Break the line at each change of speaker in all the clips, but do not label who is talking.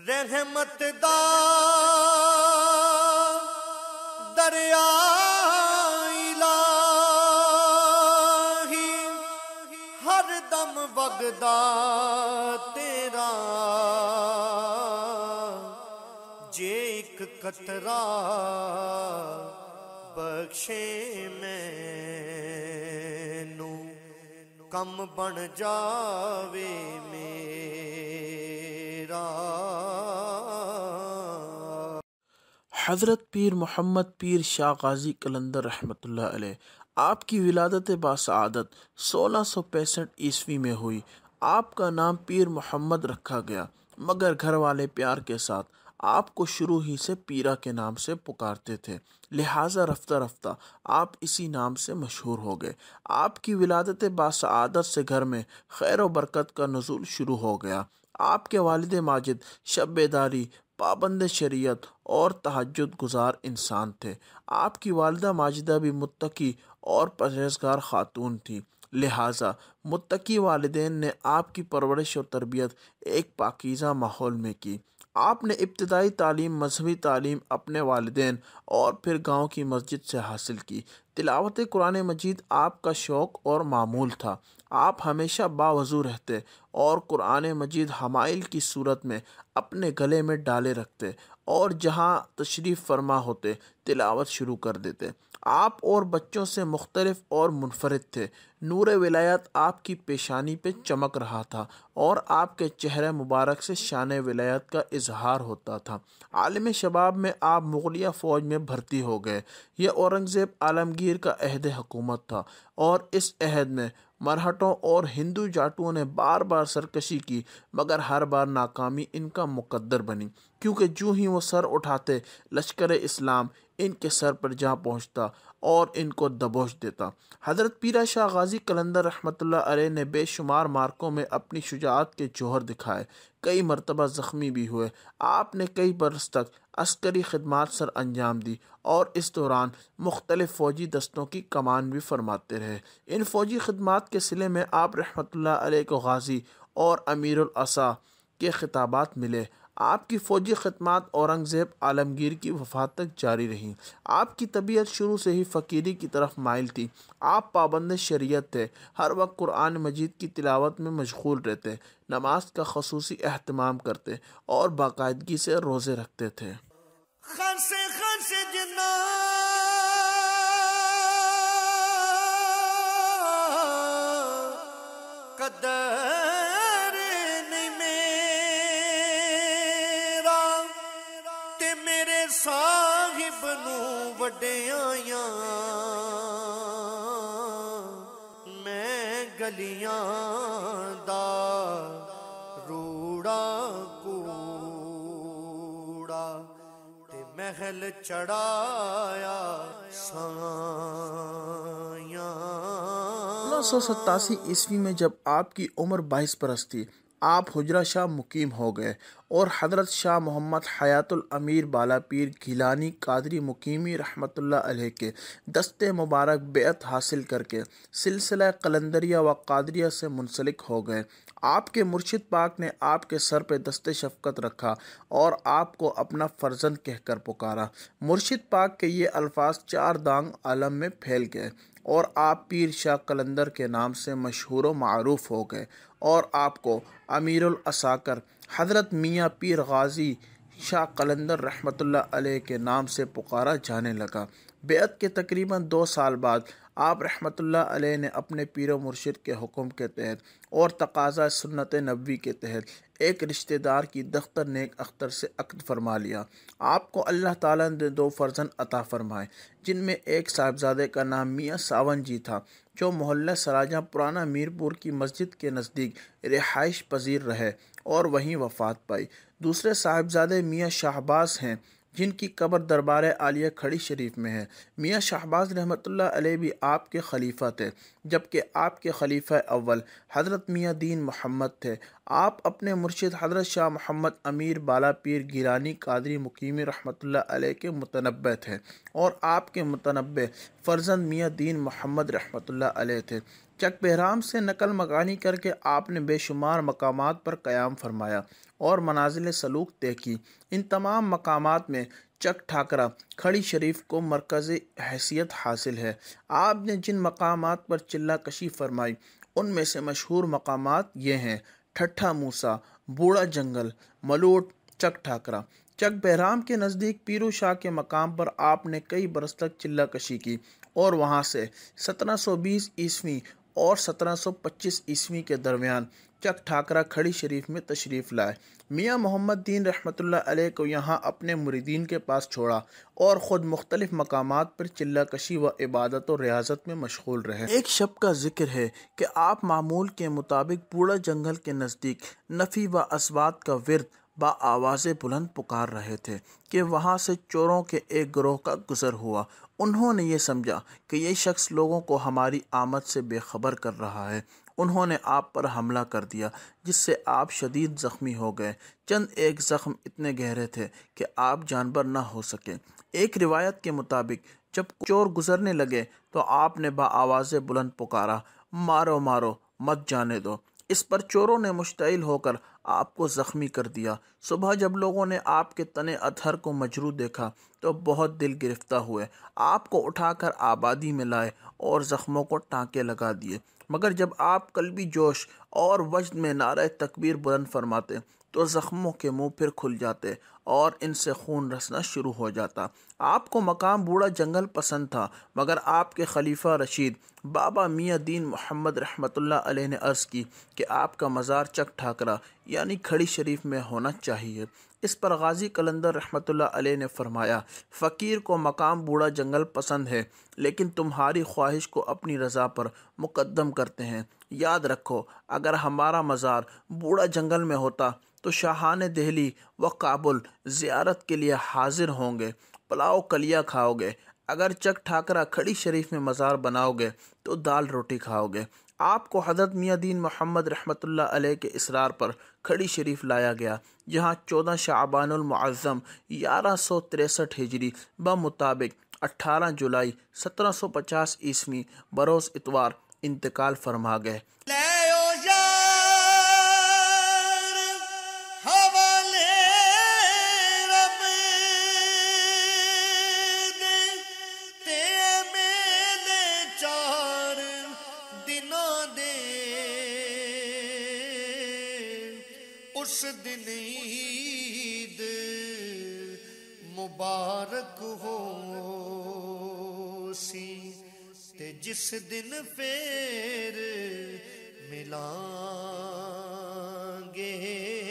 रहमत दा दरिया इलाही हर दम वगदा तेरा जे एक कतरा बख्शे मैनू कम बन जावे मेरा।
حضرت پیر محمد پیر شاہ غازی قلندر رحمۃ اللہ علیہ، آپ کی ولادت باسعادت 1665 عیسوی میں ہوئی۔ آپ کا نام پیر محمد رکھا گیا، مگر گھر والے پیار کے ساتھ آپ کو شروع ہی سے پیرا کے نام سے پکارتے تھے، لہٰذا رفتہ رفتہ آپ اسی نام سے مشہور ہو گئے۔ آپ کی ولادت باسعادت سے گھر میں خیر و برکت کا نزول شروع ہو گیا۔ آپ کے والد ماجد شب بیداری، پابند شریعت اور تہجد گزار انسان تھے۔ آپ کی والدہ ماجدہ بھی متقی اور پرہیزگار خاتون تھی، لہٰذا متقی والدین نے آپ کی پرورش اور تربیت ایک پاکیزہ ماحول میں کی۔ آپ نے ابتدائی تعلیم، مذہبی تعلیم اپنے والدین اور پھر گاؤں کی مسجد سے حاصل کی۔ تلاوت قرآن مجید آپ کا شوق اور معمول تھا۔ آپ ہمیشہ باوضو رہتے اور قرآن مجید حمائل کی صورت میں اپنے گلے میں ڈالے رکھتے اور جہاں تشریف فرما ہوتے تلاوت شروع کر دیتے۔ آپ اور بچوں سے مختلف اور منفرد تھے۔ نور ولایت آپ کی پیشانی پہ چمک رہا تھا اور آپ کے چہرے مبارک سے شان ولایت کا اظہار ہوتا تھا۔ عالم شباب میں آپ مغلیہ فوج میں بھرتی ہو گئے۔ یہ اورنگزیب عالمگیر کا عہد حکومت تھا اور اس عہد میں مرہٹوں اور ہندو جاٹوں نے بار بار سرکشی کی، مگر ہر بار ناکامی ان کا مقدر بنی، کیونکہ جو ہی وہ سر اٹھاتے لشکر اسلام ان کے سر پر جا پہنچتا اور ان کو دبوچ دیتا۔ حضرت پیرا شاہ غازی قلندر رحمۃ اللہ علیہ نے بے شمار مارکوں میں اپنی شجاعت کے جوہر دکھائے، کئی مرتبہ زخمی بھی ہوئے۔ آپ نے کئی برس تک عسکری خدمات سر انجام دی اور اس دوران مختلف فوجی دستوں کی کمان بھی فرماتے رہے۔ ان فوجی خدمات کے صلے میں آپ رحمۃ اللہ علیہ کو غازی اور امیر العصا کے خطابات ملے۔ آپ کی فوجی خدمات اورنگزیب عالمگیر کی وفات تک جاری رہیں۔ آپ کی طبیعت شروع سے ہی فقیری کی طرف مائل تھی۔ آپ پابند شریعت تھے، ہر وقت قرآن مجید کی تلاوت میں مشغول رہتے، نماز کا خصوصی اہتمام کرتے اور باقاعدگی سے روزے رکھتے تھے۔
خاصے خاصے جنا قدر نہیں میرا تے میرے صاحب نو وڈیاں میں گلیاں دا روڑا کوڑا تے محل چڑھایا سایاں۔
1987 عیسوی میں جب آپ کی عمر 22 برس تھی، آپ حجرہ شاہ مقیم ہو گئے اور حضرت شاہ محمد حیات الامیر بالا پیر گیلانی قادری مقیمی رحمۃ اللہ علیہ کے دست مبارک بیعت حاصل کر کے سلسلہ قلندریہ و قادریہ سے منسلک ہو گئے۔ آپ کے مرشد پاک نے آپ کے سر پہ دست شفقت رکھا اور آپ کو اپنا فرزند کہہ کر پکارا۔ مرشد پاک کے یہ الفاظ چار دانگ عالم میں پھیل گئے اور آپ پیر شاہ قلندر کے نام سے مشہور و معروف ہو گئے اور آپ کو امیر العساکر حضرت میاں پیر غازی شاہ قلندر رحمۃ اللہ علیہ کے نام سے پکارا جانے لگا۔ بیعت کے تقریباً 2 سال بعد آپ رحمۃ اللہ علیہ نے اپنے پیر و مرشد کے حکم کے تحت اور تقاضا سنت نبوی کے تحت ایک رشتہ دار کی دختر نیک اختر سے عقد فرما لیا۔ آپ کو اللہ تعالیٰ نے 2 فرزند عطا فرمائے، جن میں ایک صاحبزادے کا نام میاں ساون جی تھا، جو محلہ سراجاں پرانا میرپور کی مسجد کے نزدیک رہائش پذیر رہے اور وہیں وفات پائی۔ دوسرے صاحبزادے میاں شہباز ہیں، جن کی قبر دربار عالیہ کھڑی شریف میں ہے۔ میاں شہباز رحمۃ اللہ علیہ بھی آپ کے خلیفہ تھے، جبکہ آپ کے خلیفہ اول حضرت میاں دین محمد تھے۔ آپ اپنے مرشد حضرت شاہ محمد امیر بالا پیر گیلانی قادری مقیمی رحمۃ اللہ علیہ کے متنبع تھے اور آپ کے متنبع فرزند میاں دین محمد رحمۃ اللہ علیہ تھے۔ چک بہرام سے نقل مکانی کر کے آپ نے بے شمار مقامات پر قیام فرمایا اور منازل سلوک طے کی۔ ان تمام مقامات میں چک ٹھاکرہ کھڑی شریف کو مرکزی حیثیت حاصل ہے۔ آپ نے جن مقامات پر چلہ کشی فرمائی ان میں سے مشہور مقامات یہ ہیں: ٹھٹھا موسیٰ، بوڑھا جنگل، ملوٹ، چک ٹھاکرہ۔ چک بہرام کے نزدیک پیرو شاہ کے مقام پر آپ نے کئی برس تک چلہ کشی کی اور وہاں سے 1720 عیسوی اور 1725 عیسوی کے درمیان چک ٹھاکرہ کھڑی شریف میں تشریف لائے۔ میاں محمد دین رحمۃ اللہ علیہ کو یہاں اپنے مریدین کے پاس چھوڑا اور خود مختلف مقامات پر چلہ کشی و عبادت و ریاضت میں مشغول رہے۔ ایک شب کا ذکر ہے کہ آپ معمول کے مطابق بوڑھا جنگل کے نزدیک نفی و اسوات کا ورد با آواز بلند پکار رہے تھے کہ وہاں سے چوروں کے ایک گروہ کا گزر ہوا۔ انہوں نے یہ سمجھا کہ یہ شخص لوگوں کو ہماری آمد سے بے خبر کر رہا ہے۔ انہوں نے آپ پر حملہ کر دیا جس سے آپ شدید زخمی ہو گئے۔ چند ایک زخم اتنے گہرے تھے کہ آپ جانبر نہ ہو سکے۔ ایک روایت کے مطابق جب چور گزرنے لگے تو آپ نے با آواز بلند پکارا، مارو مارو، مت جانے دو۔ اس پر چوروں نے مشتعل ہو کر آپ کو زخمی کر دیا۔ صبح جب لوگوں نے آپ کے تن اطہر کو مجروح دیکھا تو بہت دل گرفتہ ہوئے۔ آپ کو اٹھا کر آبادی میں لائے اور زخموں کو ٹانکے لگا دیے، مگر جب آپ قلبی جوش اور وجد میں نعرہ تکبیر بلند فرماتے تو زخموں کے منہ پھر کھل جاتے اور ان سے خون رسنا شروع ہو جاتا۔ آپ کو مقام بوڑھا جنگل پسند تھا، مگر آپ کے خلیفہ رشید بابا میاں دین محمد رحمۃ اللہ علیہ نے عرض کی کہ آپ کا مزار چک ٹھاکرہ یعنی کھڑی شریف میں ہونا چاہیے۔ اس پر غازی قلندر رحمۃ اللہ علیہ نے فرمایا، فقیر کو مقام بوڑھا جنگل پسند ہے لیکن تمہاری خواہش کو اپنی رضا پر مقدم کرتے ہیں۔ یاد رکھو، اگر ہمارا مزار بوڑھا جنگل میں ہوتا تو شاہان دہلی و کابل زیارت کے لیے حاضر ہوں گے، پلاؤ کلیا کھاؤ گے۔ اگر چک ٹھاکرہ کھڑی شریف میں مزار بناؤ گے تو دال روٹی کھاؤ گے۔ آپ کو حضرت میاں دین محمد رحمۃ اللہ علیہ کے اصرار پر کھڑی شریف لایا گیا، جہاں 14 شعبان المعظم 1163 ہجری بمطابق 18 جولائی 1750 عیسوی بروز اتوار انتقال فرما گئے۔
اس دن عید مبارک ہو سی تے جس دن پھر ملیں گے۔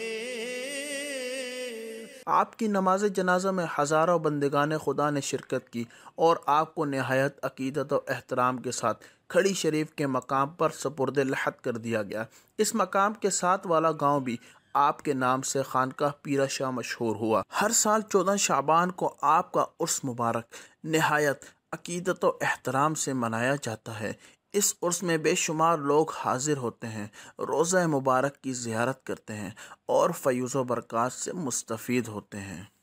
آپ کی نماز جنازہ میں ہزاروں بندگان خدا نے شرکت کی اور آپ کو نہایت عقیدت و احترام کے ساتھ کھڑی شریف کے مقام پر سپرد لحد کر دیا گیا۔ اس مقام کے ساتھ والا گاؤں بھی آپ کے نام سے خانقاہ پیرا شاہ مشہور ہوا۔ ہر سال 14 شعبان کو آپ کا عرس مبارک نہایت عقیدت و احترام سے منایا جاتا ہے۔ اس عرس میں بے شمار لوگ حاضر ہوتے ہیں، روضہ مبارک کی زیارت کرتے ہیں اور فیوز و برکات سے مستفید ہوتے ہیں۔